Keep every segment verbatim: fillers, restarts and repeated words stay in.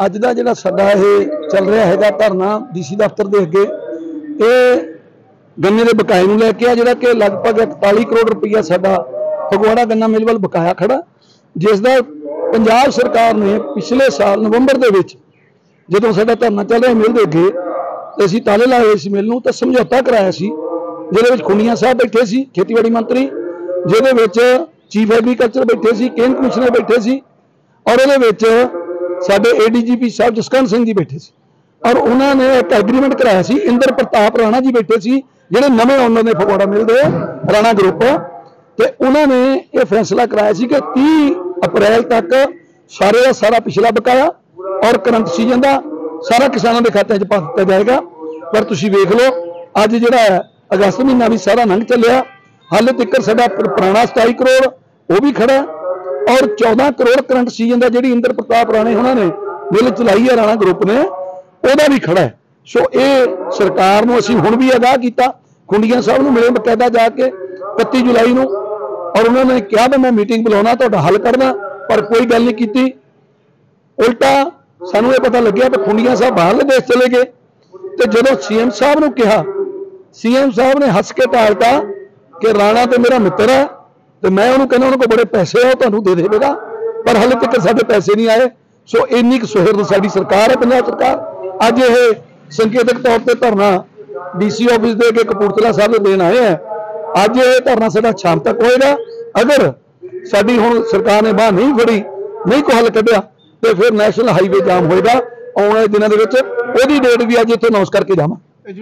अज का जिहड़ा साडा ये चल रहा है धरना डी सी दफ्तर के अगे ये गन्ने के बकाए नूं लैके आ जिहड़ा कि लगभग इकताली करोड़ रुपया साडा फगवाड़ा गन्ना मिल वाल बकाया खड़ा, जिसका पंजाब सरकार ने पिछले साल नवंबर के विच जदों साडा धरना चल रहा मिल के अगे तो असीं ताले लाए इस मिल नूं तां समझौता कराया सी, जिहदे विच खुंडिया साहब बैठे सी खेतीबाड़ी मंत्री, जिहदे विच चीफ एग्रीकल्चर बैठे सी, केन कमिश्नर बैठे सी और उहदे विच साडे ए डी जी पी साहब जसकरण सिंह जी बैठे सी और उन्होंने एक एग्रीमेंट कराया सी। इंद्र प्रताप राणा जी बैठे सी जिहड़े नवे ओनर ने फगवाड़ा मिल दे राणा ग्रुप, तो उन्होंने ये फैसला कराया सी कि तीस अप्रैल तक सारे का सारा पिछला बकाया और करंट सीजन का सारा किसानों के खाते पा दिता जाएगा। पर तुसीं वेख लो अज जिहड़ा अगस्त महीना भी सारा लंघ चलिया, हाले तक साडा पुराना सताई करोड़ वो भी खड़ा और चौदह करोड़ करंट सीजन का जी इंद्र प्रताप राणे उन्होंने मिल चलाई है राणा ग्रुप ने वह भी खड़ा है। सो ये सरकार नूं असीं हुण भी आगाह किया, खुंडिया साहब नूं मिले बकायदा जाके इकत्ती जुलाई नूं और उन्होंने कहा भी मैं मीटिंग बुलाना तुहाडा हल करना, पर कोई गल नहीं की। उल्टा सानूं ये पता लग्या कि खुंडिया साहब बाहरले देश चले गए, तो जदों सी एम साहब नूं कहा सी एम साहब ने हस के टालता कि राणा तो मेरा मित्र है तो मैं उन्होंने कहना उन्होंने को बड़े पैसे है तुहानूं दे देगा, पर हाले तक साडे पैसे नहीं आए। सो इन्नी क सुहिरद साडी सरकार है पंजाब सरकार। अज ये संकेतक तौर पर धरना डी सी ऑफिस दे के कपूरथला साहब देन आए हैं। अज ये धरना साडा शाम तक होएगा, अगर साडी हुण सरकार ने बाह नहीं फड़ी नहीं को हल कढ़िया तो फिर नैशनल हाईवे जाम होएगा। आने वाले दिनों के विच ओहदी डेट भी अज इत्थे अनाउंस करके जावां।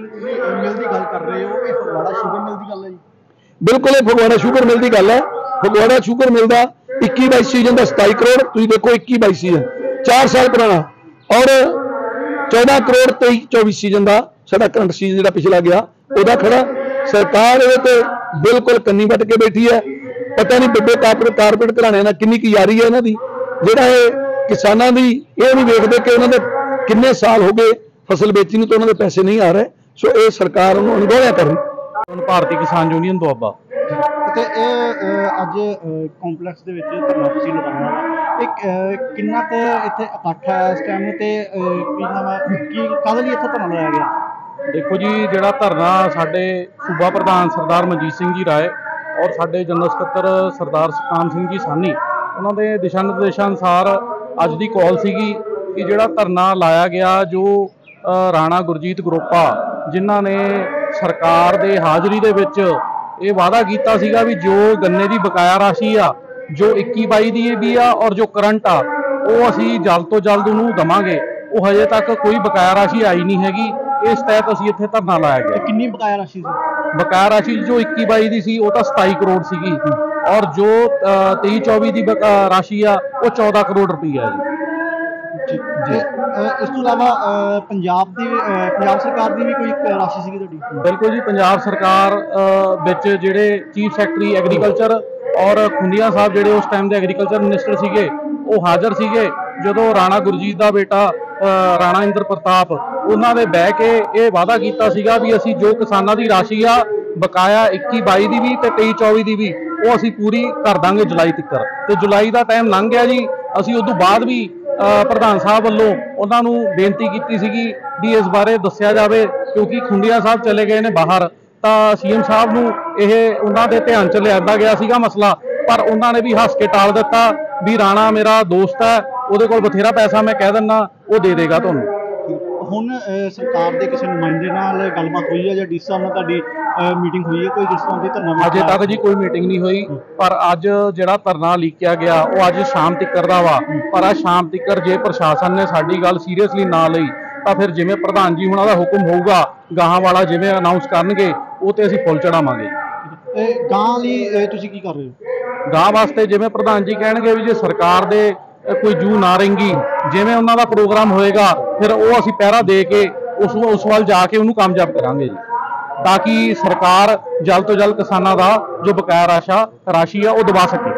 बिल्कुल फगवाड़ा शुगर मिल की गल है। फगवाड़ा शुगर मिल का इक्की बाईस सीजन का सताई करोड़ तुम देखो इक्की बाईस सीजन चार साल पुराना और चौदह करोड़ तेईस चौबीस सीजन का साडा करंट सीजन जो पिछला गया वह खड़ा। सरकार ये तो बिल्कुल कन्नी वट के बैठी है, पता नहीं बड़े कारपोरेट कारपोरेट घराने किन्नी की यारी है इन्हों की, जोड़ा किसानों की ये नहीं देखते कि उन्होंने किन्ने साल हो गए फसल बेची नहीं तो उन्होंने पैसे नहीं आ रहे। सो ये सरकार उन्होंने अनगौलिया करनी। भारतीय किसान यूनियन दुआबा ते अज कॉम्पलैक्स दे विच धरना तुसीं लगाया एक किन्ना ते इत्थे इकट्ठ है इस टाइम ते की नाम है की काहदे लई इत्थे धरना लाया गया? देखो जी जिहड़ा धरना साडे सूबा प्रधान सरदार मनजीत सिंह जी राय और साडे जनरल सकत्तर सरदार सतनाम सिंह जी सानी उन्हां दे दिशा निर्देशां अनुसार अज दी कॉल सीगी कि जिहड़ा धरना लाया गया जो राणा गुरजीत ग्रुप आ जिन्हां ने सरकार दे हाज़री दे विच ये वादा किया सीगा भी जो गन्ने की बकाया राशि आ जो इक्की बाई दी भी आ और जो करंट आ वो असी जल्द तो जल्द उन्होंने देवांगे। वो हजे तक कोई बकाया राशि आई नहीं हैगी, इस तहत असी इत्थे धरना लाया गया। कितनी बकाया राशि सी? बकाया राशि जो इक्की बाई दी सी वो तो सताई करोड़ सीगी और जो तेई चौबी की राशि आ वो चौदह करोड़ रुपया है जी। जी इस तो इलावा पंजाब दी पंजाब सरकार की भी कोई राशि सी तुहाडी? बिल्कुल जी, पंजाब सरकार विच जिहड़े चीफ सैकटरी एग्रीकल्चर और खुंडिया साहब जिहड़े उस टाइम के एग्रीकल्चर मिनिस्टर सीगे वो हाज़र सीगे जदों राणा गुरजीत का बेटा राणा इंद्र प्रताप उन्होंने बह के ये वादा किया सीगा भी असी जो किसानों की राशि आ बकाया इक्की बाई की भी तो तेई चौबी की भी वो असी पूरी कर देंगे जुलाई तक। तो जुलाई का टाइम लंघ गया जी, असी उस तो बाद भी प्रधान साहब वालों उन्होंने बेनती की सीगी भी इस बारे दस्या जाए क्योंकि खुंडिया साहब चले गए ने बाहर तो सी एम साहब नूं इह उन्हां दे ध्यान च लिआंदा गया सीगा मसला, पर उन्होंने भी हस के टाल दिता भी राणा मेरा दोस्त है उहदे कोल बथेरा पैसा मैं कह दिना वो दे देगा तुहानूं। हुण सरकार के किसी नुमाइंदे नाल गलबात हुई है या डी सी साहब नाल तुहाडी मीटिंग हुई है कोई जिस तरह की धरना? अजे तक जी कोई मीटिंग नहीं हुई, पर अज जिहड़ा धरना लीकिया गया वो अज शाम तक दा वा, पर अज शाम तक जे प्रशासन ने साडी गल सीरीयसली ना लई तो फिर जिवें प्रधान जी हुणां दा हुक्म होऊगा गाहां वाला जिवें अनाउंस करनगे वो तो असीं फुल चढ़ावांगे। गां लई तुसीं की कर रहे हो? गां वास्ते जिवें प्रधान जी कहणगे भी जे सरकार दे कोई जू ना रहेंगी जिवें उन्हां दा प्रोग्राम होएगा फिर वो असीं पहरा दे के उस उस वाल जाके उन्होंने कामयाब करांगे जी, ताकि सरकार जल्द तो जल्द किसानों का जो बकाया राशा राशि है वो दबा सके।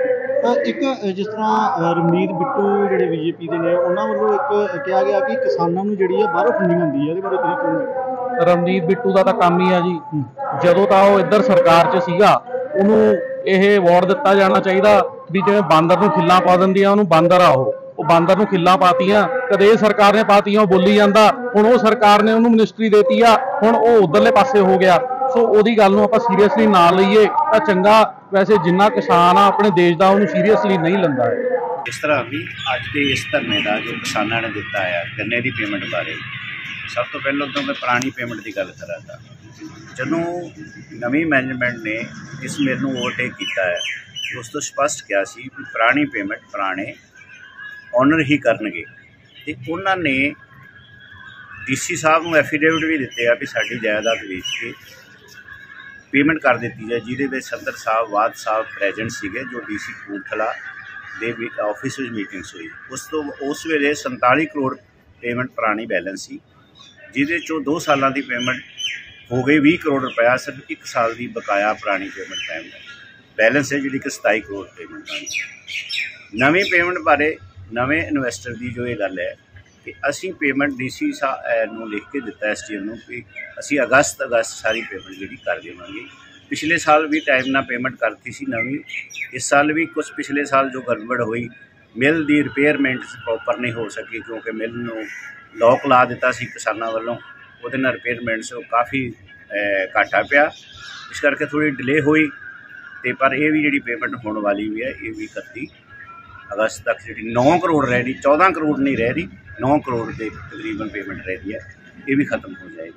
एक जिस तरह रमनीत बिट्टू जिहड़े बीजेपी के ने उन्होंने वालों एक कहा गया कि किसानों को जिहड़ी है बाहरों फंडिंग आती है, बारे तुसीं कहोगे? रमनीत बिट्टू का तो काम ही है जी, जदों तो वो इधर सरकार च सीगा उन्होंने यह अवार्ड दिता जाना चाहिए भी जिवें बांदर नूं खिल्लां पा दिंदी आ उन्होंने बांदर आ ਉਹ ਬਾਂਦਰ ਨੂੰ ਖਿੱਲਾਂ ਪਾਤੀਆਂ, ਕਦੇ ਇਹ ਸਰਕਾਰ ਨੇ ਪਾਤੀਆਂ, ਉਹ ਬੋਲੀ ਜਾਂਦਾ, ਹੁਣ ਉਹ ਸਰਕਾਰ ਨੇ ਉਹਨੂੰ ਮਿਨਿਸਟਰੀ ਦੇਤੀ ਆ, ਹੁਣ ਉਹ ਉਧਰਲੇ ਪਾਸੇ ਹੋ ਗਿਆ। ਸੋ ਉਹਦੀ ਗੱਲ ਨੂੰ ਆਪਾਂ ਸੀਰੀਅਸਲੀ ਨਾ ਲਈਏ ਤਾਂ ਚੰਗਾ। ਵੈਸੇ ਜਿੰਨਾ ਕਿਸਾਨ ਆ ਆਪਣੇ ਦੇਸ਼ ਦਾ ਉਹਨੂੰ ਸੀਰੀਅਸਲੀ ਨਹੀਂ ਲੈਂਦਾ ਹੈ। ਇਸ ਤਰ੍ਹਾਂ ਵੀ ਅੱਜ ਦੇ ਇਸ ਧਰਨੇ ਦਾ ਜੋ ਕਿਸਾਨਾਂ ਨੇ ਦਿੱਤਾ ਹੈ ਗੰਨੇ ਦੀ ਪੇਮੈਂਟ ਬਾਰੇ, ਸਭ ਤੋਂ ਪਹਿਲਾਂ ਤਾਂ ਮੈਂ ਪੁਰਾਣੀ ਪੇਮੈਂਟ ਦੀ ਗੱਲ ਕਰਾਂਗਾ। ਜਦੋਂ ਨਵੀਂ ਮੈਨੇਜਮੈਂਟ ਨੇ ਇਸ ਮਿਲ ਨੂੰ ਓਵਰਟੇਕ ਕੀਤਾ ਹੈ, ਉਸ ਤੋਂ ਸਪਸ਼ਟ ਕਿਹਾ ਸੀ ਵੀ ਪੁਰਾਣੀ ਪੇਮੈਂਟ ਪੁਰਾਣੇ ਓਨਰ ਹੀ ਕਰਨਗੇ, ਅਤੇ ਉਹਨਾਂ ਨੇ ਡੀ ਸੀ ਸਾਹਿਬ ਨੂੰ ਐਫੀਡੇਵਿਟ ਵੀ ਦਿੱਤੇ ਆ ਵੀ ਸਾਡੀ ਜਾਇਦਾਦ ਵੇਚ ਕੇ ਪੇਮੈਂਟ ਕਰ ਦਿੱਤੀ ਜਾਏ, ਜਿਹਦੇ ਵਿੱਚ ਸੰਦਰ ਸਾਹਿਬ ਵਾਦ ਸਾਹਿਬ ਪ੍ਰੈਜ਼ੈਂਟ ਸੀਗੇ, ਜੋ ਡੀ ਸੀ ਕਪੂਰਥਲਾ ਦੇ ਆਫਿਸ ਵਿੱਚ ਮੀਟਿੰਗਸ ਹੋਈ। ਉਸ ਤੋਂ ਉਸ ਵੇਲੇ ਸੰਤਾਲੀ ਕਰੋੜ ਪੇਮੈਂਟ ਪੁਰਾਣੀ ਬੈਲੈਂਸ ਸੀ, ਜਿਹਦੇ 'ਚੋਂ ਦੋ ਸਾਲਾਂ ਦੀ ਪੇਮੈਂਟ ਹੋ ਗਈ ਵੀਹ ਕਰੋੜ ਰੁਪਇਆ, ਸਿਰਫ ਇੱਕ ਸਾਲ ਦੀ ਬਕਾਇਆ ਪੁਰਾਣੀ ਪੇਮੈਂਟ ਟਾਈਮ ਬੈਲੈਂਸ ਹੈ ਜਿਹੜੀ ਕਿ ਸਤਾਈ ਕਰੋੜ ਪੇਮੈਂਟ ਬਣੀ। ਨਵੀਂ ਪੇਮੈਂਟ ਬਾਰੇ ਨਵੇਂ ਇਨਵੈਸਟਰ ਦੀ ਜੋ ਇਹ ਗੱਲ ਹੈ ਕਿ ਅਸੀਂ ਪੇਮੈਂਟ ਡੀ ਸੀ ਸਾਹਿਬ ਨੂੰ ਲਿਖ ਕੇ ਦਿੱਤਾ ਐਸ ਟੀ ਐਮ ਨੂੰ ਕਿ ਅਸੀਂ ਅਗਸਤ ਅਗਸਤ ਸਾਰੀ ਪੇਮੈਂਟ ਜਿਹੜੀ ਕਰ ਦੇਵਾਂਗੇ। ਪਿਛਲੇ ਸਾਲ ਵੀ ਟਾਈਮ ਨਾਲ ਪੇਮੈਂਟ ਕਰਤੀ ਸੀ ਨਵੀਂ, ਇਸ ਸਾਲ ਵੀ ਕੁਛ ਪਿਛਲੇ ਸਾਲ ਜੋ ਗੜਬੜ ਹੋਈ, ਮਿਲ ਦੀ ਰਿਪੇਅਰਮੈਂਟ ਪ੍ਰੋਪਰ ਨਹੀਂ ਹੋ ਸਕੀ ਕਿਉਂਕਿ ਮਿਲ ਨੂੰ ਲੋਕ ਲਾ ਦਿੱਤਾ ਸੀ ਕਿਸਾਨਾਂ ਵੱਲੋਂ, ਉਹਦੇ ਨਾਲ ਰਿਪੇਅਰਮੈਂਟਸ ਕਾਫੀ ਘਾਟਾ ਪਿਆ, ਇਸ ਕਰਕੇ ਥੋੜ੍ਹੀ ਡਿਲੇ ਹੋਈ। ਅਤੇ ਪਰ ਇਹ ਵੀ ਜਿਹੜੀ ਪੇਮੈਂਟ ਹੋਣ ਵਾਲੀ ਵੀ ਹੈ, ਇਹ ਵੀ ਇਕੱਤੀ ਅਗਸਤ ਤੱਕ ਜਿਹੜੀ ਨੌ ਕਰੋੜ ਰਹਿ ਰਹੀ, ਚੌਦਾਂ ਕਰੋੜ ਨਹੀਂ ਰਹਿ ਰਹੀ, ਨੌ ਕਰੋੜ ਦੇ ਤਕਰੀਬਨ ਪੇਮੈਂਟ ਰਹਿ ਰਹੀ ਹੈ, ਇਹ ਵੀ ਖਤਮ ਹੋ ਜਾਏਗੀ।